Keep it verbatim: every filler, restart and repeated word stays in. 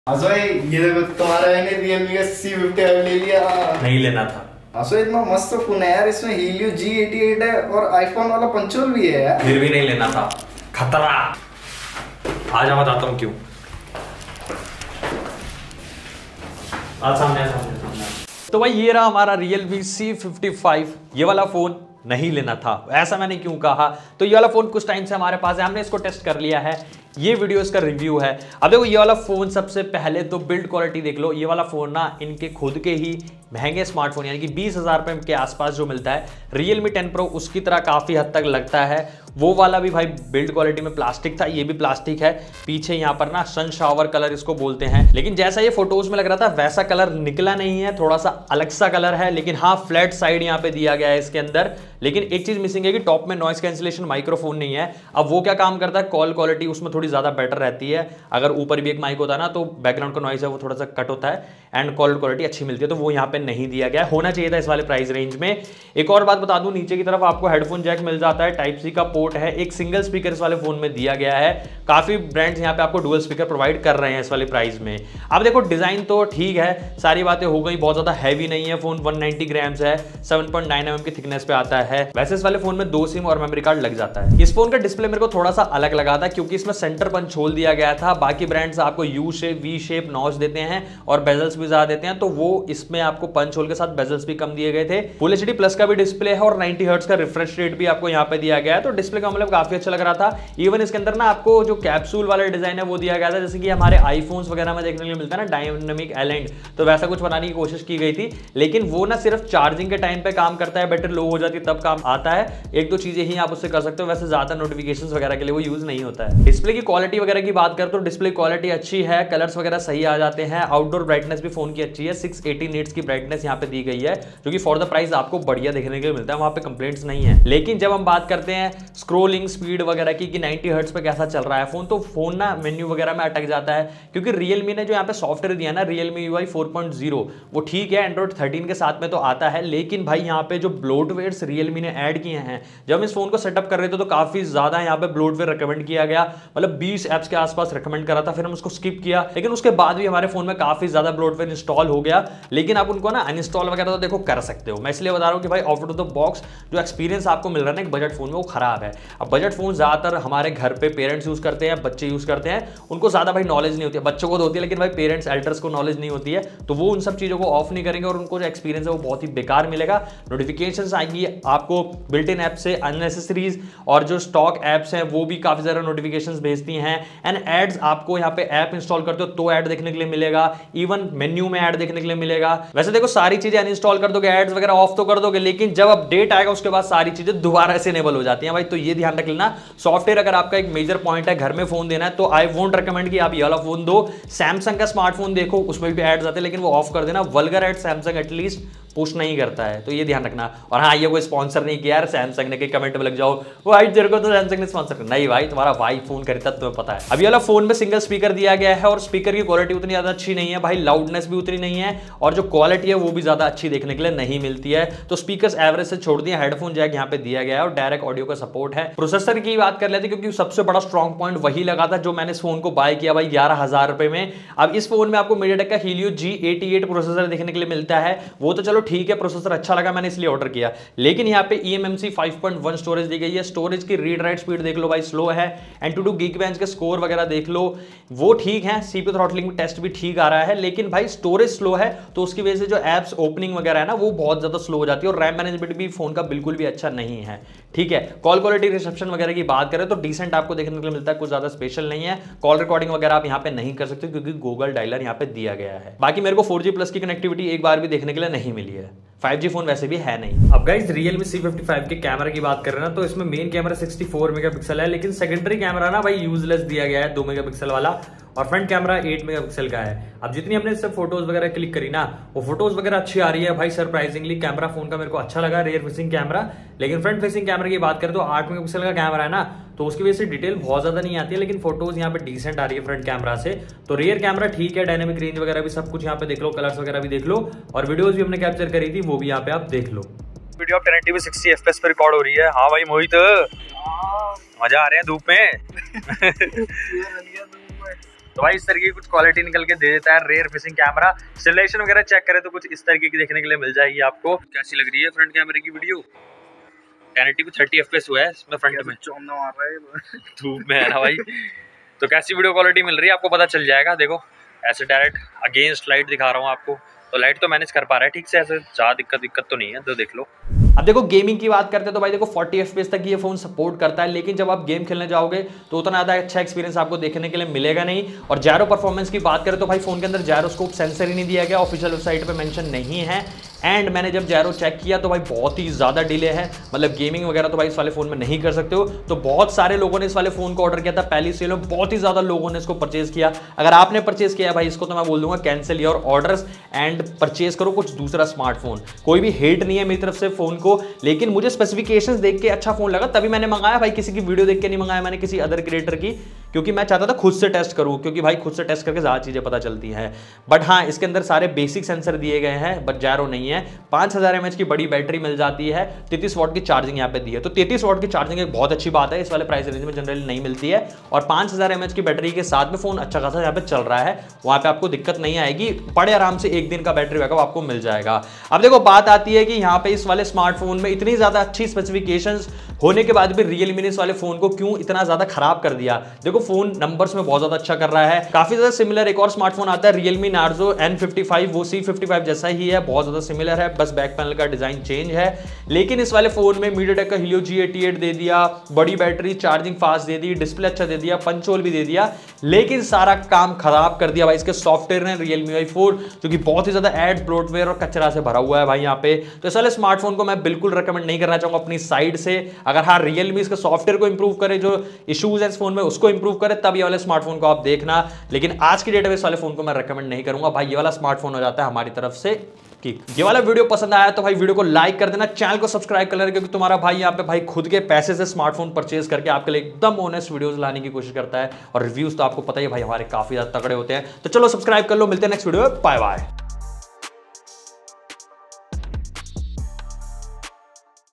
भाई ये देखो तुम्हारा मैंने Realme का सी फिफ्टी फाइव ले लिया। नहीं लेना था। असो इतना मस्त फोन है यार, इसमें Helio जी एटी एट है और आईफोन वाला पंचोल भी है यार। फिर भी नहीं लेना था, खतरा। आज मैं बताता हूँ क्यों। आज सामने सामने सामने। तो भाई ये रहा हमारा Realme सी फिफ्टी फाइव, ये वाला फोन नहीं लेना था। ऐसा मैंने क्यों कहा, तो ये वाला फोन कुछ टाइम से हमारे पास है, हमने इसको टेस्ट कर लिया है, ये वीडियो इसका रिव्यू है। अब देखो ये वाला फोन, सबसे पहले तो बिल्ड क्वालिटी देख लो। ये वाला फोन ना इनके खुद के ही महंगे स्मार्टफोन यानी कि बीस हजार रुपए के आसपास जो मिलता है Realme टेन प्रो, उसकी तरह काफी हद तक लगता है। वो वाला भी भाई बिल्ड क्वालिटी में प्लास्टिक था, ये भी प्लास्टिक है। पीछे यहाँ पर ना सन शावर कलर इसको बोलते हैं, लेकिन जैसा ये फोटोज में लग रहा था वैसा कलर निकला नहीं है, थोड़ा सा अलग सा कलर है। लेकिन हाँ, फ्लैट साइड यहाँ पे दिया गया है इसके अंदर। लेकिन एक चीज मिसिंग है कि टॉप में नॉइस कैंसिलेशन माइक्रोफोन नहीं है। अब वो क्या काम करता है, कॉल क्वालिटी उसमें थोड़ी ज्यादा बेटर रहती है। अगर ऊपर भी एक माइक होता है ना, तो बैकग्राउंड का नॉइस है वो थोड़ा सा कट होता है एंड कॉल क्वालिटी अच्छी मिलती है। तो वो यहाँ पे नहीं दिया गया, होना चाहिए था इस वाले प्राइस रेंज में। एक और बात बता दूं, नीचे की तरफ आपको हेडफोन जैक मिल जाता है, टाइप सी का पोर्ट है, एक सिंगल स्पीकर इस वाले फोन में दिया गया है। काफी ब्रांड्स यहाँ पे आपको डुअल स्पीकर प्रोवाइड कर रहे हैं इस वाले प्राइस में। अब देखो डिजाइन तो ठीक है, सारी बातें हो गई, बहुत ज्यादा हैवी नहीं है फोन, वन नाइंटी ग्राम्स है, सेवन पॉइंट नाइन एमएम की थिकनेस पे आता है। वैसे इस वाले फोन में दो सिम और मेमोरी कार्ड लग जाता है। इस फोन का डिस्प्ले मेरे को थोड़ा सा अलग लगा था, क्योंकि इसमें सेंटर पंच होल दिया गया था। बाकी ब्रांड्स आपको U shape, V shape notch देते हैं और बेजल्स भी ज्यादा देते हैं, तो वो इसमें आपको पंच होल के साथ बेजल्स भी कम दिए गए थे। फुल एचडी प्लस का भी डिस्प्ले है और नाइंटी हर्ट्ज का रिफ्रेश रेट भी आपको यहाँ पे दिया गया है, तो डिस्प्ले का मतलब काफी अच्छा लग रहा था। इवन इसके अंदर ना आपको जो कैप्सूल वाला डिजाइन है वो दिया गया था, जैसे कि हमारे आईफोन्स वगैरह में देखने के लिए मिलता है ना, डायनामिक आइलैंड, तो वैसा कुछ बनाने की कोशिश की गई थी। लेकिन वो ना सिर्फ चार्जिंग के टाइम पे काम करता है, बैटरी लो हो जाती है तब काम आता है। एक दो चीजें ही आप उससे कर सकते हो, वैसे ज्यादा नोटिफिकेशंस वगैरह के लिए वो यूज नहीं होता है। डिस्प्ले की क्वालिटी वगैरह की बात करें तो डिस्प्ले क्वालिटी अच्छी है, कलर्स वगैरह सही आ जाते हैं। आउटडोर ब्राइटनेस भी फोन की अच्छी है, सिक्स एटी निट्स की ब्राइटनेस यहाँ पे दी गई है, जो कि फॉर द प्राइस आपको बढ़िया देखने के लिए मिलता है, वहां पे कंप्लेंट्स नहीं है। लेकिन जब हम बात करते हैं स्क्रोलिंग स्पीड वगैरह की कि नाइंटी हर्ट्ज पे कैसा चल रहा है फोन, तो फोन ना मेन्यू वगैरह में अटक जाता है, क्योंकि Realme ने जो यहाँ पे सॉफ्टवेयर दिया ना, Realme U I four point zero, वो ठीक है, एंड्रॉइड थर्टीन के साथ में तो आता है। लेकिन भाई यहाँ पे जो ब्लोटवेयर्स Realme ने ऐड किए हैं, जब हम इस फोन को सेटअप कर रहे थे तो काफी ज्यादा यहाँ पे ब्लोटवेयर रिकमेंड किया गया, मतलब बीस एप्स के आसपास रिकमेंड करा था, फिर हम उसको स्किप किया। लेकिन उसके बाद भी हमारे फोन में काफी ज्यादा ब्लोटवेयर इंस्टॉल हो गया। लेकिन आप उनको ना अनइंस्टॉल वगैरह तो देखो कर सकते हो। मैं इसलिए बता रहा हूँ कि भाई आउट ऑफ द बॉक्स जो एक्सपीरियंस आपको मिल रहा है ना एक बजट फोन में, वो खराब है। अब बजट फोन ज्यादातर हमारे घर पे पेरेंट्स यूज करते हैं, बच्चे यूज करते हैं, उनको ज्यादा भाई नॉलेज नहीं होती है। बच्चों को तो होती है, लेकिन भाई पेरेंट्स एल्डर्स को नॉलेज नहीं होती है, तो वो उन सब चीजों को ऑफ नहीं करेंगे और उनको जो एक्सपीरियंस है वो बहुत ही बेकार मिलेगा। नोटिफिकेशंस आएंगी आपको बिल्ट इन ऐप से, अननेसेसरीज और जो स्टॉक एप्स हैं वो भी काफी ज्यादा नोटिफिकेशंस भेजती हैं। एंड एड्स आपको यहाँ पे ऐप इंस्टॉल करते हो तो ऐड देखने के लिए मिलेगा, इवन मेन्यू में ऐड देखने के लिए मिलेगा। वैसे देखो सारी चीजें अनइंस्टॉल कर दोगे, एड्स वगैरह ऑफ तो कर दोगे, लेकिन जब अपडेट आएगा उसके बाद सारी चीजें दोबारा से इनेबल हो जाती हैं भाई। तो ये ध्यान रख लेना, सॉफ्टवेयर अगर आपका एक मेजर पॉइंट है, घर में फोन देना है, तो आई वोंट रिकमेंड कि आप ये वाला फोन दो। सैमसंग का स्मार्टफोन देखो, उसमें भी एड्स आते हैं, लेकिन वो ऑफ कर देना। Vulgar ad Samsung at least push नहीं करता है, तो ये ध्यान रखना। और हाँ, ये कोई स्पॉन्सर नहीं किया यार सैमसंग ने, कि कमेंट में लग जाओ वो भाई तेरे को तो सैमसंग ने स्पॉन्सर कर, नहीं भाई, तुम्हारा भाई फोन खरीदता तुम्हें पता है। अभी वाला फोन में सिंगल स्पीकर दिया गया है और स्पीकर की क्वालिटी उतनी ज्यादा अच्छी नहीं है भाई, लाउडनेस भी उतनी नहीं है और जो क्वालिटी है वो भी ज्यादा अच्छी देखने के लिए नहीं मिलती है। तो स्पीकर्स एवरेज से छोड़ दिए, हेडफोन जैक यहाँ पे दिया गया है और डायरेक्ट ऑडियो का सपोर्ट है। प्रोसेसर की बात कर लेते, क्योंकि सबसे बड़ा स्ट्रॉन्ग पॉइंट वही लगा था जो मैंने इस फोन को बाय किया भाई ग्यारह हजार रुपए में। अब इस फोन में आपको मीडियाटेक का Helio G eighty eight processor देखने के लिए मिलता है, वो तो चलो ठीक है, प्रोसेसर अच्छा लगा, मैंने इसलिए ऑर्डर किया। लेकिन यहाँ पे E M M C five point one storage दी गई है। स्टोरेज की रीड राइट स्पीड देख लो भाई, स्लो है। एंटूटू गीकबेंच के स्कोर वगैरह देख लो, वो ठीक है। सीपीयू थ्रॉटलिंग टेस्ट भी ठीक आ रहा है, लेकिन भाई स्टोरेज स्लो है, तो उसकी वजह से जो एप्स ओपनिंग वगैरह है ना, वो बहुत ज्यादा स्लो हो जाती है। और रैम मैनेजमेंट भी फोन का बिल्कुल भी अच्छा नहीं है, ठीक है। कॉल क्वालिटी, रिसेप्शन वगैरह की बात करें तो डिसेंट आपको देखने के लिए मिलता है, कुछ ज्यादा स्पेशल नहीं है। कॉल रिकॉर्डिंग वगैरह आप यहाँ पे नहीं कर सकते, क्योंकि गूगल डायलर यहाँ पे दिया गया है। बाकी मेरे को फोर जी प्लस की कनेक्टिविटी एक बार भी देखने के लिए नहीं मिली है, फाइव जी फोन वैसे भी है नहीं। अब guys Realme C fifty five के कैमरा की बात कर रहे हैं ना, तो इसमें main camera sixty four megapixel है, लेकिन सेकेंडरी कैमरा ना भाई यूजलेस दिया गया है, दो मेगापिक्सल वाला, और फ्रंट कैमरा एट मेगापिक्सल का है। अब जितनी हमने इससे फोटोज वगैरह क्लिक करी ना, वो फोटोज वगैरह अच्छी आ रही है भाई। सरप्राइजिंगली कैमरा फोन का मेरे को अच्छा लगा, रियर फेसिंग कैमरा। लेकिन फ्रंट फेसिंग कैमरा की बात करें तो आठ मेगापिक्सल का कैमरा है ना, तो उसकी वजह से डिटेल बहुत ज्यादा नहीं आती है, लेकिन फोटोज यहाँ पे डिसेंट आ रही है फ्रंट कैमरा से। तो रियर कैमरा ठीक है, डायनेमिक रेंज वगैरह भी सब कुछ यहाँ पे देख लो, कलर्स वगैरह भी देख लो, और वीडियोज भी हमने कैप्चर करी थी, वो भी यहाँ पे आप देख लो। Video ten eighty P sixty F P S पे रिकॉर्ड हो रही है। हाँ भाई मोहित, मजा आ रहे हैं धूप में। तो भाई इस तरीके की कुछ क्वालिटी निकल के दे देता है। रेयर फेसिंग कैमरा, सिलेक्शन वगैरह चेक करें तो कुछ इस तरीके की देखने के लिए मिल जाएगी आपको। कैसी लग रही है फ्रंट कैमरे की वीडियो? टेन एटी पे थर्टी एफपीएस हुआ है इसमें फ्रंट में, चौंधा मार रहा है धूप में है ना भाई। तो कैसी वीडियो क्वालिटी मिल रही है आपको पता चल जाएगा। देखो ऐसे डायरेक्ट अगेंस्ट लाइट दिखा रहा हूँ आपको, तो लाइट तो मैनेज कर पा रहा है ठीक से, ऐसे ज़्यादा दिक्कत दिक्कत तो नहीं है। तो देख लो। अब देखो गेमिंग की बात करते हैं तो भाई देखो फोर्टी एफपीएस तक ये फोन सपोर्ट करता है, लेकिन जब आप गेम खेलने जाओगे तो उतना ज़्यादा अच्छा एक्सपीरियंस आपको देखने के लिए मिलेगा नहीं। और जायरो परफॉर्मेंस की बात करें तो भाई फोन के अंदर जायरोस्कोप सेंसर ही नहीं दिया गया, ऑफिशियल वेबसाइट पे मेंशन नहीं है। एंड मैंने जब जायरो चेक किया तो भाई बहुत ही ज़्यादा डिले है, मतलब गेमिंग वगैरह तो भाई इस वाले फ़ोन में नहीं कर सकते हो। तो बहुत सारे लोगों ने इस वाले फ़ोन को ऑर्डर किया था पहली सेल में, बहुत ही ज़्यादा लोगों ने इसको परचेज किया। अगर आपने परचेज किया भाई इसको तो मैं बोल दूंगा cancel your orders and purchase करो कुछ दूसरा स्मार्टफोन। कोई भी हेट नहीं है मेरी तरफ से फ़ोन को, लेकिन मुझे स्पेसिफिकेशंस देख के अच्छा फ़ोन लगा तभी मैंने मंगाया भाई। किसी की वीडियो देख के नहीं मंगाया मैंने, किसी अदर क्रिएटर की, क्योंकि मैं चाहता था खुद से टेस्ट करूं, क्योंकि भाई खुद से टेस्ट करके ज़्यादा चीज़ें पता चलती हैं। बट हाँ इसके अंदर सारे बेसिक सेंसर दिए गए हैं, बट जायरो नहीं है। पाँच हज़ार एम एच की बड़ी बैटरी मिल जाती है, तैंतीस वॉट की चार्जिंग यहाँ पे दी है। तो तैंतीस वॉट की चार्जिंग एक बहुत अच्छी बात है, इस वाले प्राइस रेंज में जनरली नहीं मिलती है। और पाँच हज़ार एम एच की बैटरी के साथ में फ़ोन अच्छा खासा यहाँ पे चल रहा है, वहाँ पे आपको दिक्कत नहीं आएगी, बड़े आराम से एक दिन का बैटरी बैकअप आपको मिल जाएगा। अब देखो बात आती है कि यहाँ पे इस वाले स्मार्टफोन में इतनी ज़्यादा अच्छी स्पेसिफिकेशंस होने के बाद भी रियलमी ने इस वाले फोन को क्यों इतना ज्यादा खराब कर दिया। देखो फोन नंबर्स में बहुत ज्यादा अच्छा कर रहा है, काफी ज्यादा सिमिलर एक और स्मार्टफोन आता है Realme Narzo N fifty five, वो सी फिफ्टी फाइव जैसा ही है, बहुत ज्यादा सिमिलर है, बस बैक पैनल का डिजाइन चेंज है। लेकिन इस वाले फोन में मीडियाटेक का हीलियो जी एटी एट दे दिया, बड़ी बैटरी, चार्जिंग फास्ट दे दी, डिस्प्ले अच्छा दे दिया, पंच होल भी दे दिया, लेकिन सारा काम खराब कर दिया भाई इसके सॉफ्टवेयर ने रियलमी वाई फोर, जो कि बहुत ही ज्यादा एड, ब्लोटवेयर और कचरा से भरा हुआ है भाई यहाँ पे। तो इस वाले स्मार्टफोन को मैं बिल्कुल रिकमेंड नहीं करना चाहूंगा अपनी साइड से। अगर हाँ रियलमी इसके सॉफ्टवेयर को इंप्रूव करे, जो इश्यूज है इस फोन में उसको इंप्रूव करे, तब ये वाले स्मार्टफोन को आप देखना। लेकिन आज की डेट में इस वाले फोन को मैं रिकमेंड नहीं करूंगा भाई, ये वाला स्मार्टफोन हो जाता है हमारी तरफ से कि ये वाला वीडियो पसंद आया तो भाई वीडियो को लाइक कर देना, चैनल को सब्सक्राइब कर लेना, क्योंकि तुम्हारा भाई यहाँ पे भाई खुद के पैसे से स्मार्टफोन परचेज करके आपके लिए एकदम ऑनेस्ट वीडियोस लाने की कोशिश करता है। और रिव्यूज तो आपको पता ही है भाई हमारे काफी ज्यादा तगड़े होते हैं। तो चलो सब्सक्राइब कर लो, मिलते हैं नेक्स्ट वीडियो में, बाय बाय।